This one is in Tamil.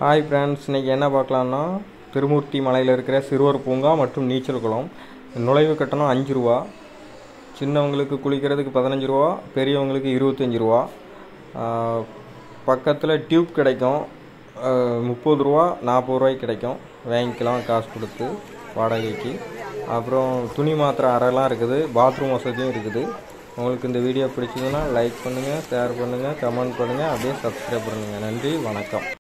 ஹாய் ஃப்ரெண்ட்ஸ், இன்றைக்கி என்ன பார்க்கலான்னா திருமூர்த்தி மலையில் இருக்கிற சிறுவர் பூங்கா மற்றும் நீச்சல் குளம். நுழைவு கட்டணம் 5 ரூபா. சின்னவங்களுக்கு குளிக்கிறதுக்கு 15 ரூபா, பெரியவங்களுக்கு 25 ரூபா. பக்கத்தில் டியூப் கிடைக்கும், 30 ரூபா 40 ரூபாய்க்கு கிடைக்கும். வாங்கிக்கலாம் காசு கொடுத்து வாடகைக்கு. அப்புறம் துணி மாத்திரை அறைலாம் இருக்குது, பாத்ரூம் வசதியும் இருக்குது. உங்களுக்கு இந்த வீடியோ பிடிச்சதுன்னா லைக் பண்ணுங்கள், ஷேர் பண்ணுங்கள், கமெண்ட் பண்ணுங்கள், அப்படியே சப்ஸ்கிரைப் பண்ணுங்கள். நன்றி, வணக்கம்.